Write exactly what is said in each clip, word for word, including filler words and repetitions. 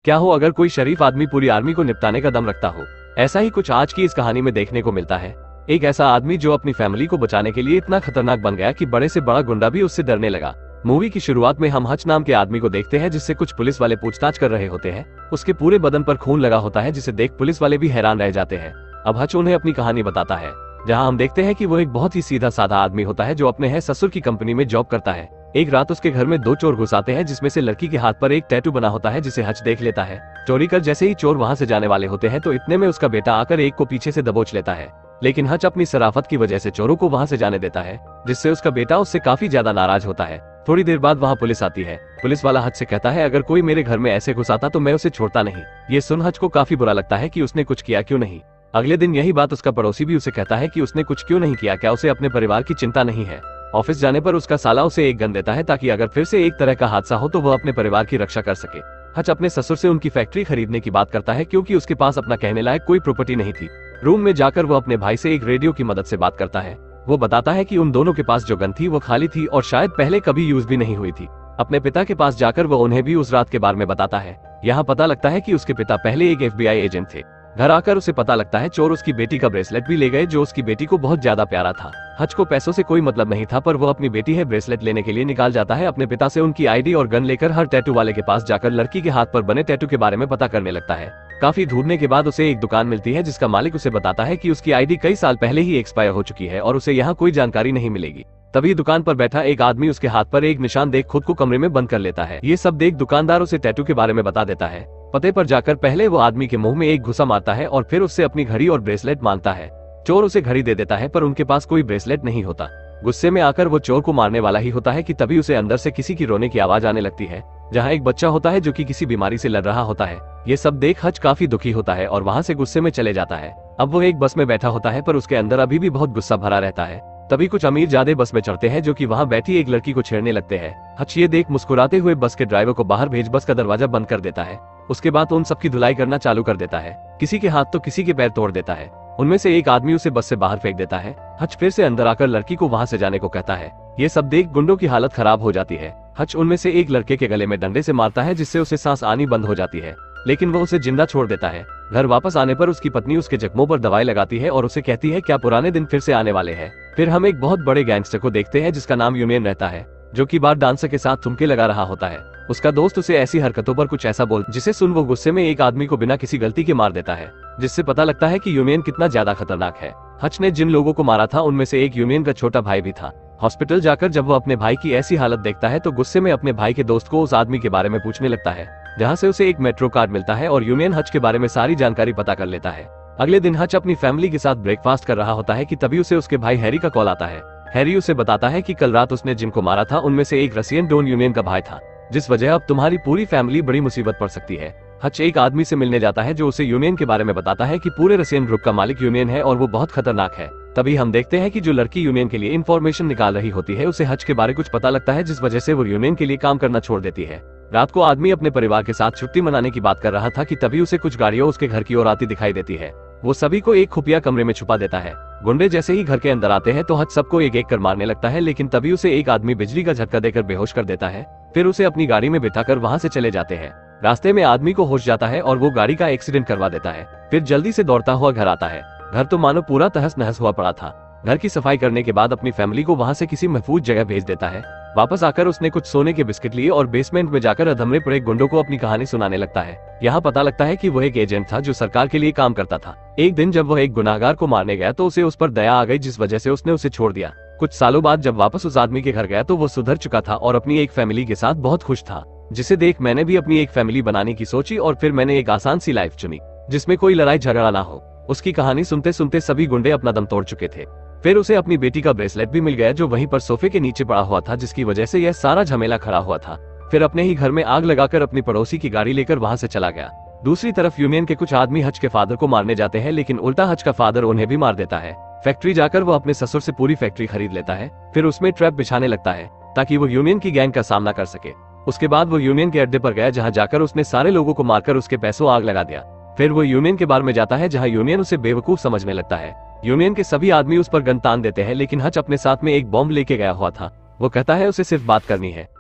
क्या हो अगर कोई शरीफ आदमी पूरी आर्मी को निपटाने का दम रखता हो। ऐसा ही कुछ आज की इस कहानी में देखने को मिलता है। एक ऐसा आदमी जो अपनी फैमिली को बचाने के लिए इतना खतरनाक बन गया कि बड़े से बड़ा गुंडा भी उससे डरने लगा। मूवी की शुरुआत में हम हच नाम के आदमी को देखते हैं जिससे कुछ पुलिस वाले पूछताछ कर रहे होते हैं। उसके पूरे बदन पर खून लगा होता है जिसे देख पुलिस वाले भी हैरान रह जाते हैं। अब हच उन्हें अपनी कहानी बताता है, जहां हम देखते हैं कि वो एक बहुत ही सीधा साधा आदमी होता है जो अपने है ससुर की कंपनी में जॉब करता है। एक रात उसके घर में दो चोर घुस आते हैं जिसमें से लड़की के हाथ पर एक टैटू बना होता है जिसे हच देख लेता है। चोरी कर जैसे ही चोर वहां से जाने वाले होते हैं तो इतने में उसका बेटा आकर एक को पीछे से दबोच लेता है, लेकिन हच अपनी शराफत की वजह से चोरों को वहां से जाने देता है, जिससे उसका बेटा उससे काफी ज्यादा नाराज होता है। थोड़ी देर बाद वहां पुलिस आती है। पुलिस वाला हच से कहता है अगर कोई मेरे घर में ऐसे घुस आता तो मैं उसे छोड़ता नहीं। ये सुन हच को काफी बुरा लगता है कि उसने कुछ किया क्यों नहीं। अगले दिन यही बात उसका पड़ोसी भी उसे कहता है कि उसने कुछ क्यों नहीं किया, क्या उसे अपने परिवार की चिंता नहीं है। ऑफिस जाने पर उसका साला उसे एक गन देता है ताकि अगर फिर से एक तरह का हादसा हो तो वह अपने परिवार की रक्षा कर सके। हच अपने ससुर से उनकी फैक्ट्री खरीदने की बात करता है क्योंकि उसके पास अपना कहने लायक कोई प्रॉपर्टी नहीं थी। रूम में जाकर वो अपने भाई से एक रेडियो की मदद से बात करता है। वो बताता है कि उन दोनों के पास जो गन थी वो खाली थी और शायद पहले कभी यूज भी नहीं हुई थी। अपने पिता के पास जाकर वो उन्हें भी उस रात के बारे में बताता है। यहाँ पता लगता है कि उसके पिता पहले एक एफ बी आई एजेंट थे। घर आकर उसे पता लगता है चोर उसकी बेटी का ब्रेसलेट भी ले गए जो उसकी बेटी को बहुत ज्यादा प्यारा था। हच को पैसों से कोई मतलब नहीं था पर वो अपनी बेटी है ब्रेसलेट लेने के लिए निकाल जाता है। अपने पिता से उनकी आईडी और गन लेकर हर टैटू वाले के पास जाकर लड़की के हाथ पर बने टैटू के बारे में पता करने लगता है। काफी ढूंढने के बाद उसे एक दुकान मिलती है जिसका मालिक उसे बताता है कि उसकी आईडी कई साल पहले ही एक्सपायर हो चुकी है और उसे यहाँ कोई जानकारी नहीं मिलेगी। तभी दुकान पर बैठा एक आदमी उसके हाथ पर एक निशान देख खुद को कमरे में बंद कर लेता है। ये सब देख दुकानदार उसे टैटू के बारे में बता देता है। पते पर जाकर पहले वो आदमी के मुंह में एक घुसा मारता है और फिर उससे अपनी घड़ी और ब्रेसलेट मांगता है। चोर उसे घड़ी दे देता है पर उनके पास कोई ब्रेसलेट नहीं होता। गुस्से में आकर वो चोर को मारने वाला ही होता है कि तभी उसे अंदर से किसी की रोने की आवाज आने लगती है, जहाँ एक बच्चा होता है जो कि किसी बीमारी से लड़ रहा होता है। ये सब देख हच काफी दुखी होता है और वहाँ से गुस्से में चले जाता है। अब वो एक बस में बैठा होता है पर उसके अंदर अभी भी बहुत गुस्सा भरा रहता है। तभी कुछ अमीर जादे बस में चढ़ते हैं जो कि वहाँ बैठी एक लड़की को छेड़ने लगते हैं। हच ये देख मुस्कुराते हुए बस के ड्राइवर को बाहर भेज बस का दरवाजा बंद कर देता है। उसके बाद उन सबकी धुलाई करना चालू कर देता है। किसी के हाथ तो किसी के पैर तोड़ देता है। उनमें से एक आदमी उसे बस से बाहर फेंक देता है। हच फिर से अंदर आकर लड़की को वहाँ से जाने को कहता है। ये सब देख गुंडों की हालत खराब हो जाती है। हच उनमें से एक लड़के के गले में डंडे से मारता है जिससे उसे सांस आनी बंद हो जाती है, लेकिन वो उसे जिंदा छोड़ देता है। घर वापस आने पर उसकी पत्नी उसके जख्मों पर दवाई लगाती है और उसे कहती है क्या पुराने दिन फिर से आने वाले हैं। फिर हम एक बहुत बड़े गैंगस्टर को देखते हैं जिसका नाम यूनियन रहता है, जो कि बार डांसर के साथ ठुमके लगा रहा होता है। उसका दोस्त उसे ऐसी हरकतों पर कुछ ऐसा बोल जिसे सुन वो गुस्से में एक आदमी को बिना किसी गलती के मार देता है, जिससे पता लगता है कि यूनियन कितना ज्यादा खतरनाक है। हच ने जिन लोगों को मारा था उनमें से एक यूनियन का छोटा भाई भी था। हॉस्पिटल जाकर जब वो अपने भाई की ऐसी हालत देखता है तो गुस्से में अपने भाई के दोस्त को उस आदमी के बारे में पूछने लगता है, जहाँ से उसे एक मेट्रो कार्ड मिलता है और यूनियन हच के बारे में सारी जानकारी पता कर लेता है। अगले दिन हच अपनी फैमिली के साथ ब्रेकफास्ट कर रहा होता है कि तभी उसे उसके भाई हैरी का कॉल आता है। हैरी उसे बताता है कि कल रात उसने जिनको मारा था उनमें से एक रसियन डॉन यूनियन का भाई था, जिस वजह अब तुम्हारी पूरी फैमिली बड़ी मुसीबत पड़ सकती है। हच एक आदमी से मिलने जाता है जो उसे यूनियन के बारे में बताता है कि पूरे रसियन ग्रुप का मालिक यूनियन है और वो बहुत खतरनाक है। तभी हम देखते हैं कि जो लड़की यूनियन के लिए इन्फॉर्मेशन निकाल रही होती है उसे हच के बारे कुछ पता लगता है, जिस वजह से वो यूनियन के लिए काम करना छोड़ देती है। रात को आदमी अपने परिवार के साथ छुट्टी मनाने की बात कर रहा था कि तभी उसे कुछ गाड़ियां उसके घर की ओर आती दिखाई देती है। वो सभी को एक खुफिया कमरे में छुपा देता है। गुंडे जैसे ही घर के अंदर आते हैं तो हच सबको एक एक कर मारने लगता है, लेकिन तभी उसे एक आदमी बिजली का झटका देकर बेहोश कर देता है। फिर उसे अपनी गाड़ी में बिठाकर वहाँ से चले जाते हैं। रास्ते में आदमी को होश जाता है और वो गाड़ी का एक्सीडेंट करवा देता है। फिर जल्दी से दौड़ता हुआ घर आता है। घर तो मानो पूरा तहस नहस हुआ पड़ा था। घर की सफाई करने के बाद अपनी फैमिली को वहाँ से किसी महफूज जगह भेज देता है। वापस आकर उसने कुछ सोने के बिस्किट लिए और बेसमेंट में जाकर अधमरे पड़े गुंडों को अपनी कहानी सुनाने लगता है। यहाँ पता लगता है कि वह एक एजेंट था जो सरकार के लिए काम करता था। एक दिन जब वह एक गुनाहगार को मारने गया तो उसे उस पर दया आ गई, जिस वजह से उसने उसे छोड़ दिया। कुछ सालों बाद जब वापस उस आदमी के घर गया तो वो सुधर चुका था और अपनी एक फैमिली के साथ बहुत खुश था, जिसे देख मैंने भी अपनी एक फैमिली बनाने की सोची और फिर मैंने एक आसान सी लाइफ चुनी जिसमें कोई लड़ाई झगड़ा ना हो। उसकी कहानी सुनते सुनते सभी गुंडे अपना दम तोड़ चुके थे। फिर उसे अपनी बेटी का ब्रेसलेट भी मिल गया जो वहीं पर सोफे के नीचे पड़ा हुआ था, जिसकी वजह से यह सारा झमेला खड़ा हुआ था। फिर अपने ही घर में आग लगाकर अपनी पड़ोसी की गाड़ी लेकर वहां से चला गया। दूसरी तरफ यूनियन के कुछ आदमी हच के फादर को मारने जाते हैं, लेकिन उल्टा हच का फादर उन्हें भी मार देता है। फैक्ट्री जाकर वो अपने ससुर से पूरी फैक्ट्री खरीद लेता है। फिर उसमें ट्रैप बिछाने लगता है ताकि वो यूनियन की गैंग का सामना कर सके। उसके बाद वो यूनियन के अड्डे पर गया, जहाँ जाकर उसने सारे लोगों को मारकर उसके पैसों आग लगा दिया। फिर वो यूनियन के बार में जाता है, जहाँ यूनियन उसे बेवकूफ समझने लगता है। यूनियन के सभी आदमी उस पर गन तान देते हैं, लेकिन हच अपने साथ में एक बॉम्ब लेके गया हुआ था। वो कहता है उसे सिर्फ बात करनी है।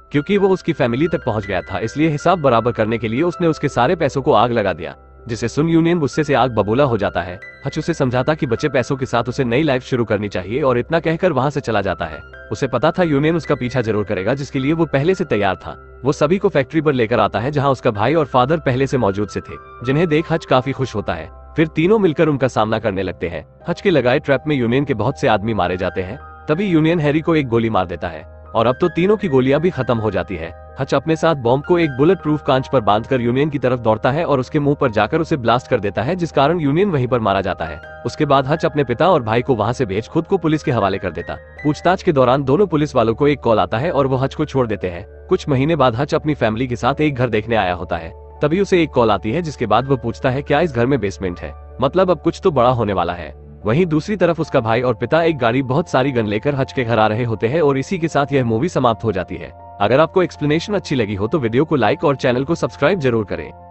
क्योंकि वो उसकी फैमिली तक पहुंच गया था, इसलिए हिसाब बराबर करने के लिए उसने उसके सारे पैसों को आग लगा दिया, जिसे सुन यूनियन गुस्से से आग बबूला हो जाता है। हच उसे समझाता कि बचे पैसों के साथ उसे नई लाइफ शुरू करनी चाहिए और इतना कहकर वहां से चला जाता है। उसे पता था यूनियन उसका पीछा जरूर करेगा, जिसके लिए वो पहले से तैयार था। वो सभी को फैक्ट्री पर लेकर आता है जहाँ उसका भाई और फादर पहले से मौजूद से थे, जिन्हें देख हच काफी खुश होता है। फिर तीनों मिलकर उनका सामना करने लगते हैं। हच के लगाए ट्रैप में यूनियन के बहुत से आदमी मारे जाते हैं। तभी यूनियन हैरी को एक गोली मार देता है और अब तो तीनों की गोलियां भी खत्म हो जाती है। हच अपने साथ बॉम्ब को एक बुलेट प्रूफ कांच पर बांधकर यूनियन की तरफ दौड़ता है और उसके मुंह पर जाकर उसे ब्लास्ट कर देता है, जिस कारण यूनियन वहीं पर मारा जाता है। उसके बाद हच अपने पिता और भाई को वहां से भेज खुद को पुलिस के हवाले कर देता। पूछताछ के दौरान दोनों पुलिस वालों को एक कॉल आता है और वो हच को छोड़ देते हैं। कुछ महीने बाद हच अपनी फैमिली के साथ एक घर देखने आया होता है। तभी उसे एक कॉल आती है, जिसके बाद वो पूछता है क्या इस घर में बेसमेंट है, मतलब अब कुछ तो बड़ा होने वाला है। वहीं दूसरी तरफ उसका भाई और पिता एक गाड़ी बहुत सारी गन लेकर हच के घर आ रहे होते हैं और इसी के साथ यह मूवी समाप्त हो जाती है। अगर आपको एक्सप्लेनेशन अच्छी लगी हो तो वीडियो को लाइक और चैनल को सब्सक्राइब जरूर करें।